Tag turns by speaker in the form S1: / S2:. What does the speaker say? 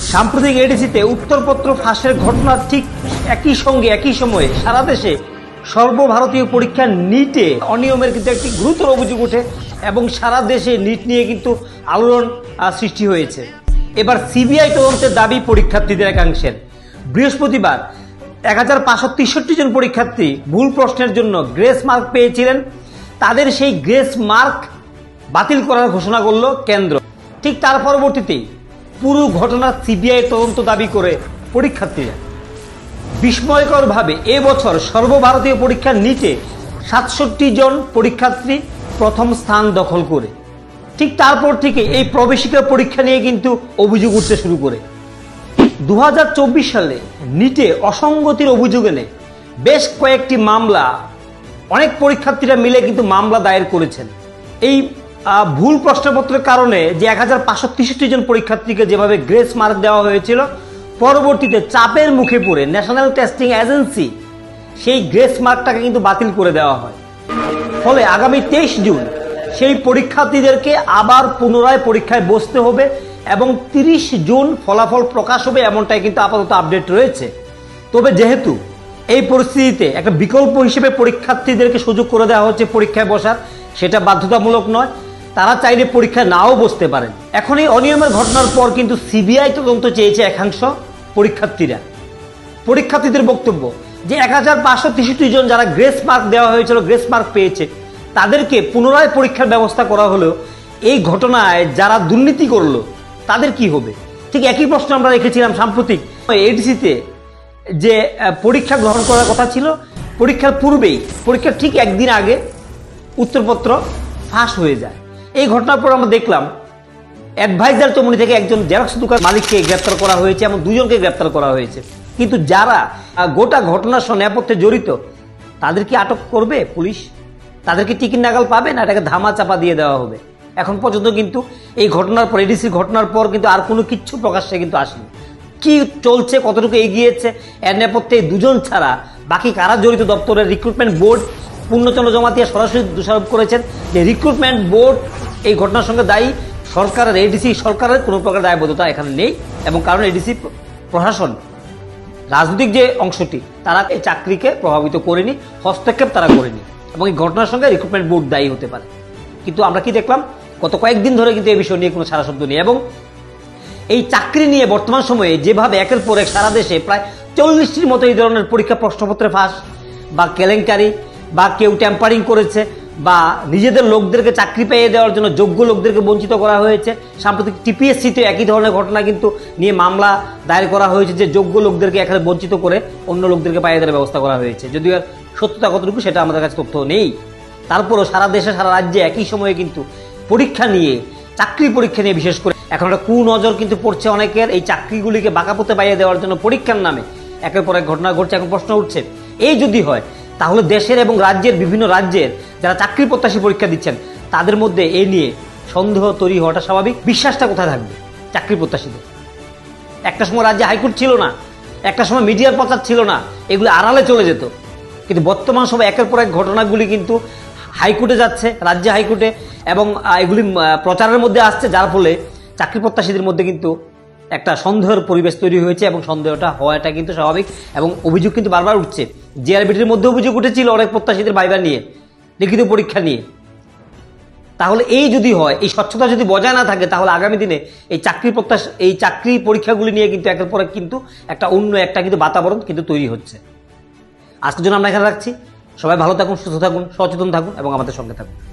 S1: সাম্প্রতিক এডিসিতে উত্তরপত্র ফাঁসের ঘটনা ঠিক একই সঙ্গে একই সময়ে সারা দেশে সর্বভারতীয় পরীক্ষা নিটে অনিয়মের কিন্তু একটি গুরুতর অভিযোগ ওঠে এবং সারা দেশে নিট নিয়ে কিন্তু আলোড়ন সৃষ্টি হয়েছে। এবার সিবিআই তদন্তের দাবি পরীক্ষার্থীদের একাংশের। বৃহস্পতিবার 1563 জন পরীক্ষার্থী ভুল প্রশ্নের জন্য গ্রেস মার্ক পেয়েছিলেন, তাদের সেই গ্রেস মার্ক বাতিল করার ঘোষণা করল কেন্দ্র। ঠিক তার পরবর্তীতেই পুরো ঘটনার সিবিআই তদন্ত দাবি করে পরীক্ষার্থীরা। বিস্ময়করভাবে এবছর সর্বভারতীয় পরীক্ষা নিটে 67 জন পরীক্ষার্থী প্রথম স্থান দখল করে। ঠিক তারপর থেকে এই প্রবেশিকা পরীক্ষা নিয়ে কিন্তু অভিযোগ উঠতে শুরু করে। 2024 সালে নিটে অসঙ্গতির অভিযোগ এনে বেশ কয়েকটি মামলা অনেক পরীক্ষার্থীরা মিলে কিন্তু মামলা দায়ের করেছেন। এই ভুল প্রশ্নপত্রের কারণে যে 1563 জন পরীক্ষার্থীকে যেভাবে গ্রেস মার্ক দেওয়া হয়েছিল, পরবর্তীতে চাপের মুখে পড়ে ন্যাশনাল টেস্টিং এজেন্সি সেই গ্রেস মার্কটাকে কিন্তু বাতিল করে দেওয়া হয়। ফলে আগামী 23 জুন সেই পরীক্ষার্থীদেরকে আবার পুনরায় পরীক্ষায় বসতে হবে এবং 30 জুন ফলাফল প্রকাশ হবে, এমনটাই কিন্তু আপাতত আপডেট রয়েছে। তবে যেহেতু এই পরিস্থিতিতে একটা বিকল্প হিসেবে পরীক্ষার্থীদেরকে সুযোগ করে দেওয়া হচ্ছে পরীক্ষায় বসার, সেটা বাধ্যতামূলক নয়, তারা চাইলে পরীক্ষায় নাও বসতে পারেন। এখন এই অনিয়মের ঘটনার পর কিন্তু সিবিআই তদন্ত চেয়েছে একাংশ পরীক্ষার্থীদের বক্তব্য যে 1563 জন যারা গ্রেস মার্ক দেওয়া হয়েছিল, গ্রেস মার্ক পেয়েছে, তাদেরকে পুনরায় পরীক্ষার ব্যবস্থা করা হলেও এই ঘটনায় যারা দুর্নীতি করলো তাদের কি হবে? ঠিক একই প্রশ্ন আমরা রেখেছিলাম সাম্প্রতিক এডিসিতে যে পরীক্ষা গ্রহণ করার কথা ছিল, পরীক্ষার পূর্বেই, পরীক্ষার ঠিক একদিন আগে উত্তরপত্র ফাঁস হয়ে যায়। এই ঘটনার পর আমরা দেখলাম অ্যাডভাইজার চমুনি থেকে একজন জেরক্স দোকান মালিককে গ্রেপ্তার করা হয়েছে এবং দুজনকে গ্রেপ্তার করা হয়েছে। কিন্তু যারা গোটা ঘটনার সঙ্গে নেপথ্যে জড়িত তাদেরকে আটক করবে পুলিশ? তাদেরকে টিকিট নাগাল পাবে, না এটাকে ধামা চাপা দিয়ে দেওয়া হবে? এখন পর্যন্ত কিন্তু এই ঘটনার পর, এডিসির ঘটনার পর কিন্তু আর কোনো কিচ্ছু প্রকাশ্যে কিন্তু আসেনি। কি চলছে, কতটুকু এগিয়েছে, এর নেপথ্যে দুজন ছাড়া বাকি কারা জড়িত? দপ্তরের রিক্রুটমেন্ট বোর্ড পূর্ণচন্দ্র জমাতিয়া সরাসরি দোষারোপ করেছেন যে রিক্রুটমেন্ট বোর্ড এই ঘটনার সঙ্গে দায়ী, সরকারের, এডিসি সরকারের কোনো প্রকার দায়বদ্ধতা এখানে নেই। এবং কারণ এডিসি প্রশাসন, রাজনৈতিক যে অংশটি, তারা এই চাকরিকে প্রভাবিত করেনি, হস্তক্ষেপ তারা করেনি এবং এই ঘটনার সঙ্গে রিক্রুটমেন্ট বোর্ড দায়ী হতে পারে। কিন্তু আমরা কি দেখলাম, গত কয়েকদিন ধরে কিন্তু এই বিষয় নিয়ে কোনো সারা শব্দ নেই। এবং এই চাকরি নিয়ে বর্তমান সময়ে যেভাবে একের পর এক সারা দেশে প্রায় 40টির মতো এই ধরনের পরীক্ষা প্রশ্নপত্রে ফাঁস বা কেলেঙ্কারি বা কেউ ট্যাম্পারিং করেছে বা নিজেদের লোকদেরকে চাকরি পেয়ে দেওয়ার জন্য যোগ্য লোকদেরকে বঞ্চিত করা হয়েছে। সাম্প্রতিক টিপিএসসিতে একই ধরনের ঘটনা কিন্তু নিয়ে মামলা দায়ের করা হয়েছে যে যোগ্য লোকদেরকে এখানে বঞ্চিত করে অন্য লোকদেরকে পাইয়ে দেওয়ার ব্যবস্থা করা হয়েছে। যদিও আর সত্যতা কতটুকু সেটা আমাদের কাছে তথ্য নেই, তারপরও সারা দেশে সারা রাজ্যে একই সময়ে কিন্তু পরীক্ষা নিয়ে, চাকরি পরীক্ষা নিয়ে বিশেষ করে এখন একটা কুনজর কিন্তু পড়ছে অনেকের। এই চাকরিগুলিকে বাঁকাপোতে পাইয়ে দেওয়ার জন্য পরীক্ষার নামে একের পর এক ঘটনা ঘটছে। এখন প্রশ্ন উঠছে, এই যদি হয় তাহলে দেশের এবং রাজ্যের, বিভিন্ন রাজ্যের যারা চাকরি প্রত্যাশী পরীক্ষা দিচ্ছেন তাদের মধ্যে এ নিয়ে সন্দেহ তৈরি হওয়াটা স্বাভাবিক। বিশ্বাসটা কোথায় থাকবে চাকরি প্রত্যাশীদের? একটা সময় রাজ্যে হাইকোর্ট ছিল না, একটা সময় মিডিয়ার প্রচার ছিল না, এগুলো আড়ালে চলে যেত। কিন্তু বর্তমান সময় একের পর এক ঘটনাগুলি কিন্তু হাইকোর্টে যাচ্ছে, রাজ্যে হাইকোর্টে, এবং এগুলি প্রচারের মধ্যে আসছে, যার ফলে চাকরি প্রত্যাশীদের মধ্যে কিন্তু একটা সন্দেহের পরিবেশ তৈরি হয়েছে এবং সন্দেহটা হওয়াটা কিন্তু স্বাভাবিক। এবং অভিযোগ কিন্তু বারবার উঠছে, জিআরবিটির মধ্যে অভিযোগ উঠেছিল অনেক প্রত্যাশীদের ভাইবা নিয়ে, লিখিত পরীক্ষা নিয়ে। তাহলে এই যদি হয়, এই স্বচ্ছতা যদি বজায় না থাকে, তাহলে আগামী দিনে এই চাকরি পরীক্ষাগুলি নিয়ে কিন্তু একের পর এক কিন্তু একটা অন্য একটা কিন্তু বাতাবরণ কিন্তু তৈরি হচ্ছে। আজকের জন্য আমরা এখানে রাখছি। সবাই ভালো থাকুন, সুস্থ থাকুন, সচেতন থাকুন এবং আমাদের সঙ্গে থাকুন।